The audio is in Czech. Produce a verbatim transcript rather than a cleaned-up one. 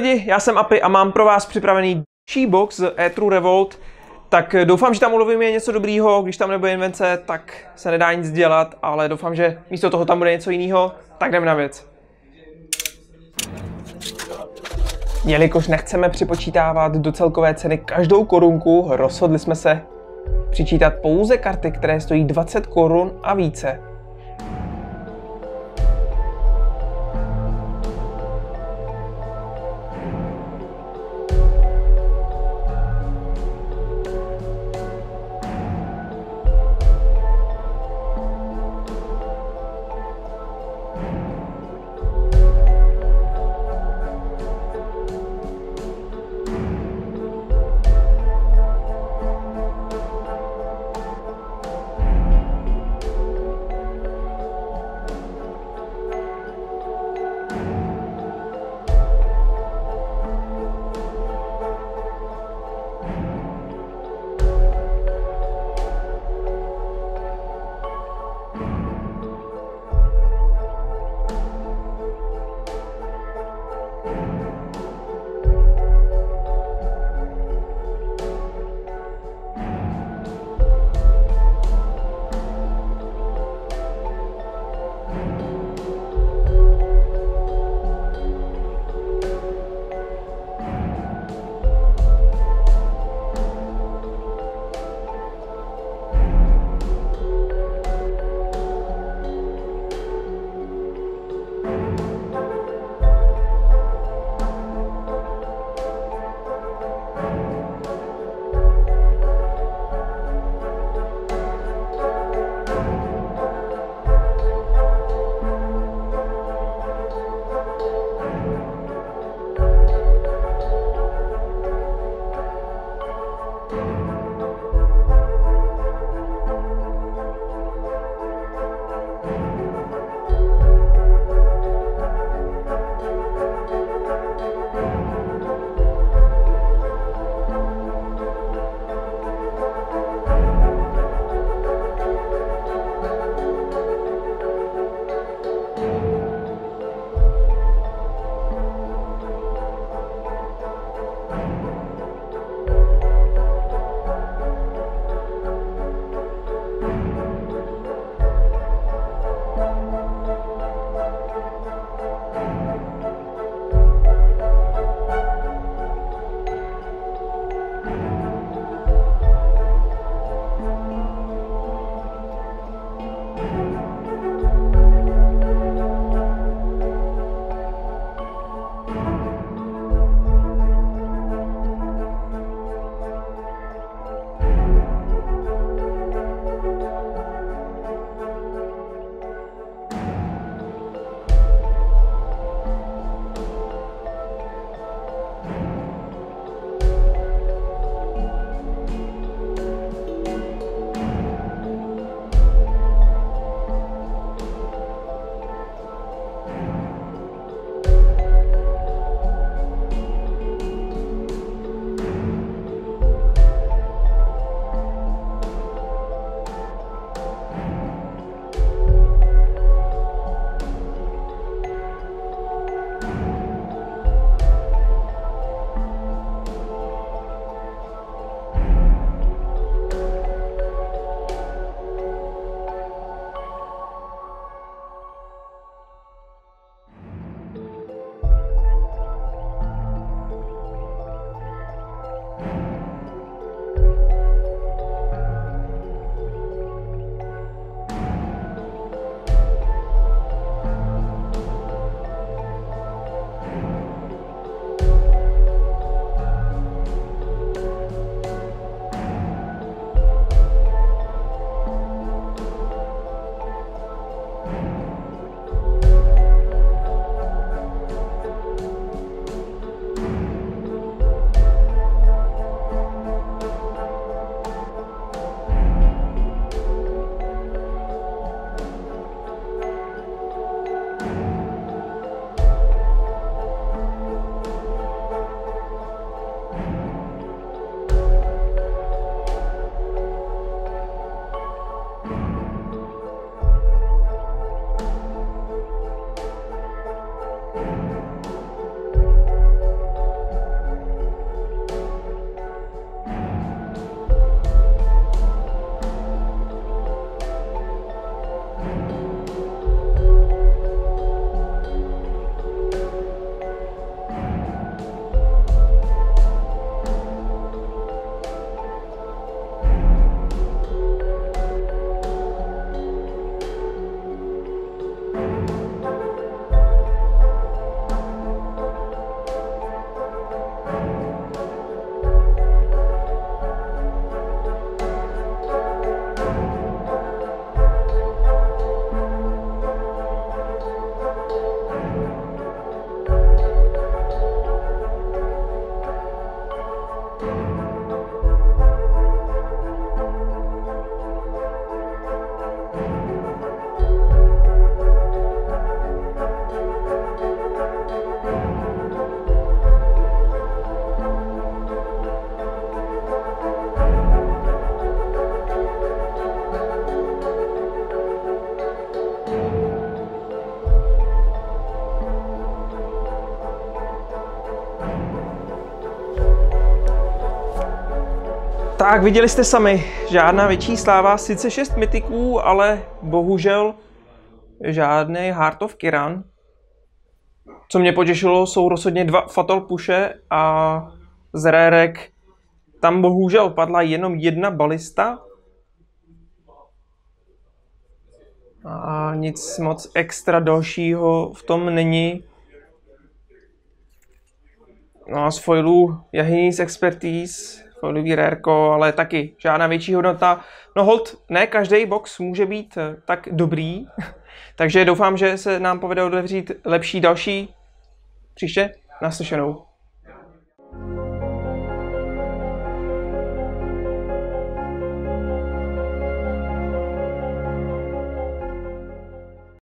lidi, já jsem Api a mám pro vás připravený další box z Aetru Revolt. Tak doufám, že tam ulovíme něco dobrýho, když tam nebude invence, tak se nedá nic dělat, ale doufám, že místo toho tam bude něco jiného, tak jdeme na věc. Jelikož nechceme připočítávat do celkové ceny každou korunku, rozhodli jsme se přičítat pouze karty, které stojí dvacet korun a více. Tak, viděli jste sami, žádná větší sláva, sice šest mytiků, ale bohužel žádný Heart of Kiran. Co mě potěšilo, jsou rozhodně dva Fatal Pushe a z rérek tam bohužel padla jenom jedna balista. A nic moc extra dalšího v tom není. No a z foilů Jahynis Expertise, foilový rérko, ale taky žádná větší hodnota. No hold, ne každý box může být tak dobrý, takže doufám, že se nám povede otevřít lepší další příště. Naslyšenou.